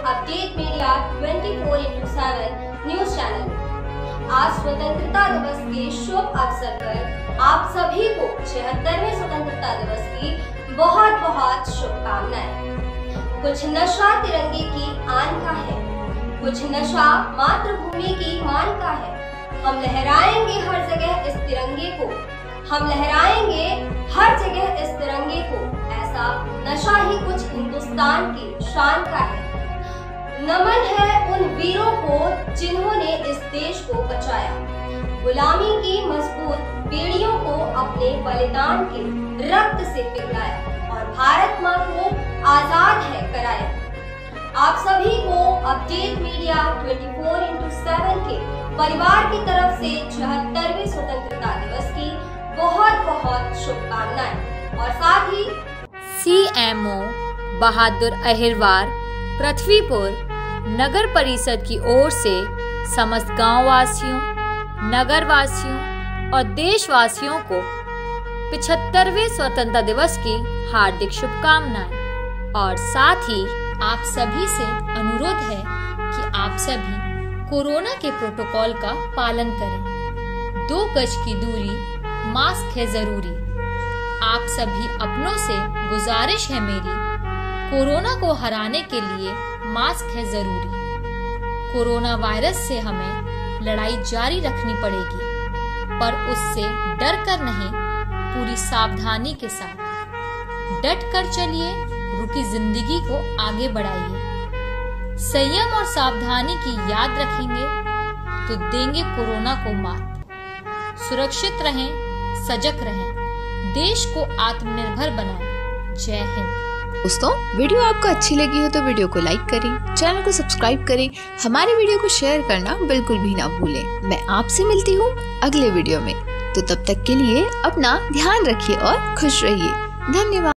Update media 24/7 news channel में आज स्वतंत्रता दिवस के शुभ अवसर पर आप सभी को 76वें स्वतंत्रता दिवस की बहुत बहुत शुभकामनाएं। कुछ नशा तिरंगे की आन का है, कुछ नशा मातृभूमि की मान का है। हम लहराएंगे हर जगह इस तिरंगे को, हम लहराएंगे हर जगह इस तिरंगे को। ऐसा नशा ही कुछ हिंदुस्तान की शान का है। नमन है उन वीरों को जिन्होंने इस देश को बचाया, गुलामी की मजबूत बेड़ियों को अपने बलिदान के रक्त से पिघलाया और भारत मां को आजाद है कराया। आप सभी को अपडेट मीडिया 24/7 के परिवार की तरफ से 76वें स्वतंत्रता दिवस की बहुत बहुत शुभकामनाएं और साथ ही CMO बहादुर अहिरवार पृथ्वीपुर नगर परिषद की ओर से समस्त गांव वासियों, नगर वासियों और देशवासियों को 75वें स्वतंत्रता दिवस की हार्दिक शुभकामनाएं। और साथ ही आप सभी से अनुरोध है कि आप सभी कोरोना के प्रोटोकॉल का पालन करें। 2 गज की दूरी, मास्क है जरूरी। आप सभी अपनों से गुजारिश है मेरी, कोरोना को हराने के लिए मास्क है जरूरी। कोरोना वायरस से हमें लड़ाई जारी रखनी पड़ेगी, पर उससे डर कर नहीं, पूरी सावधानी के साथ डट कर चलिए, रुकी जिंदगी को आगे बढ़ाइए। संयम और सावधानी की याद रखेंगे तो देंगे कोरोना को मात। सुरक्षित रहें, सजग रहें, देश को आत्मनिर्भर बनाएं। जय हिंद। दोस्तों, वीडियो आपको अच्छी लगी हो तो वीडियो को लाइक करें, चैनल को सब्सक्राइब करें, हमारे वीडियो को शेयर करना बिल्कुल भी ना भूलें। मैं आपसे मिलती हूँ अगले वीडियो में, तो तब तक के लिए अपना ध्यान रखिए और खुश रहिए। धन्यवाद।